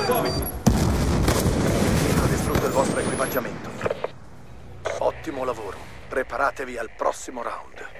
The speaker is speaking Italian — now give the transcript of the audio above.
Ha distrutto il vostro equipaggiamento. Ottimo lavoro. Preparatevi al prossimo round.